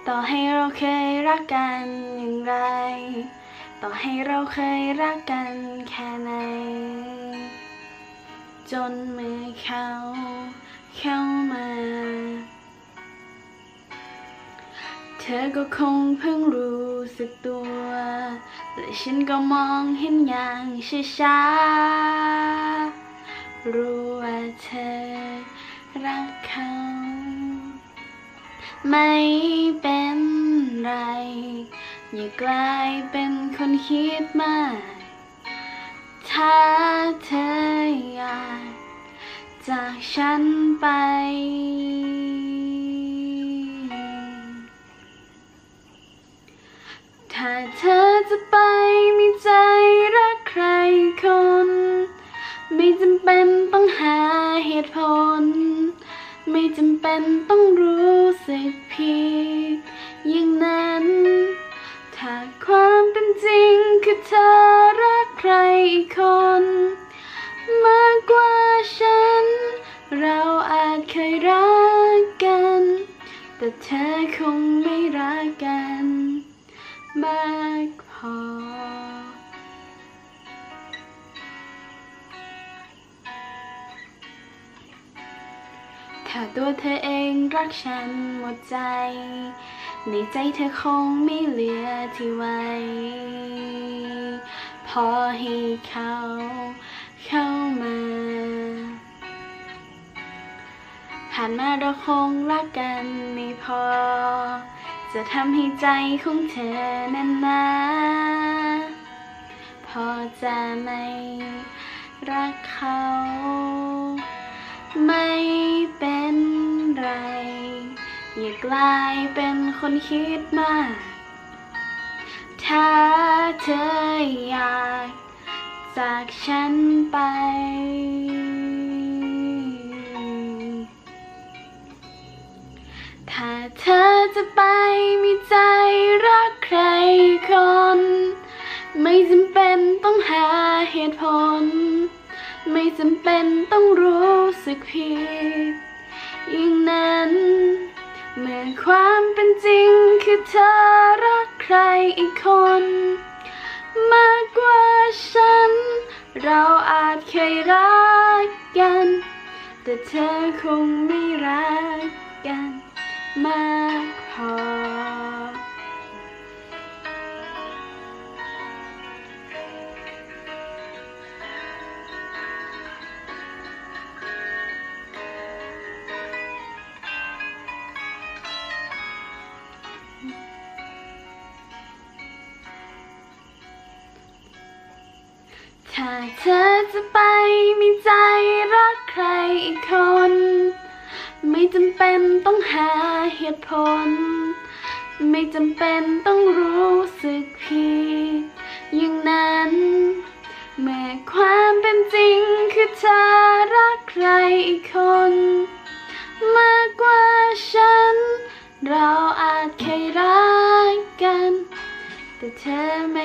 ต่อให้เราเคยรักกันอย่างไรต่อให้เราเคยรักกันแค่ไหนจนเมื่อเขาเข้ามาเธอก็คงเพิ่งรู้สึกตัวและฉันก็มองเห็นอย่างช้าๆรู้ว่าเธอรักเขาไม่เป็นไรอย่ากลายเป็นคนคิดมากถ้าเธออยากจากฉันไปถ้าเธอจะไปมีใจรักใครคนไม่จำเป็นต้องหาเหตุผลไม่จำเป็นต้องรู้สึกผิดอย่างนั้นถ้าความเป็นจริงคือเธอรักใครอีกคนมากกว่าฉันเราอาจเคยรักกันแต่เธอคงไม่รักกันมากพอถ้าตัวเธอเองรักฉันหมดใจในใจเธอคงไม่เหลือที่ไว้พอให้เขาเข้ามาผ่านมาเราคงรักกันไม่พอจะทำให้ใจของเธอนั้นนะพอจะไม่รักเขาไม่เป็นไรอย่ากลายเป็นคนคิดมากถ้าเธออยากจากฉันไปถ้าเธอจะไปมีใจรักใครคนไม่จำเป็นต้องหาเหตุผลไม่จำเป็นต้องรู้สึกผิดอย่างนั้นเมื่อความเป็นจริงคือเธอรักใครอีกคนมากกว่าฉันเราอาจเคยรักกันแต่เธอคงไม่รักกันมากพอถ้าเธอจะไปมีใจรักใครอีกคนไม่จำเป็นต้องหาเหตุผลไม่จำเป็นต้องรู้สึกผิดอย่างนั้นเมื่อความเป็นจริงคือเธอรักใครอีกคนมากกว่าฉันเราอาจเคยรักกันแต่เธอไม่